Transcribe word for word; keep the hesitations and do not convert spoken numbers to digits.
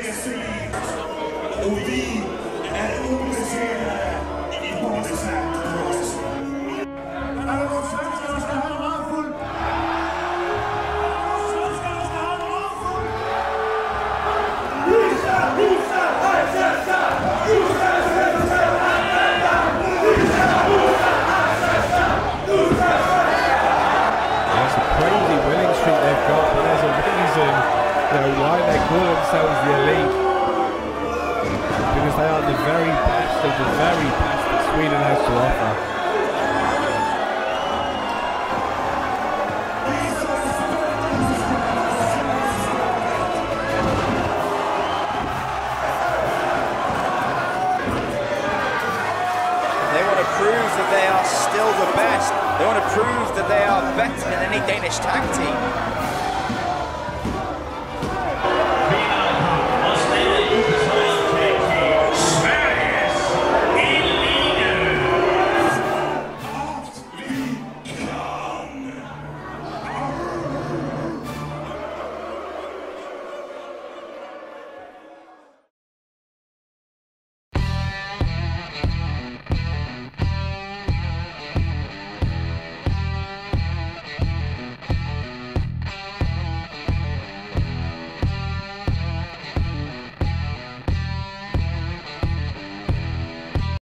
Och vi är obesegrade i Bundesliga. Alla de svenskarna ska ha en handfull. Svenskarna ska ha en handfull. Visa, visa, Assessa! Visa, Assessa! Visa, visa, Assessa! Visa, That's a crazy winning streak they've got, but there's a reason, you know, why they call themselves the elite. Because they are the very best of the very best that Sweden has to offer. They want to prove that they are still the best. They want to prove that they are better than any Danish tag team.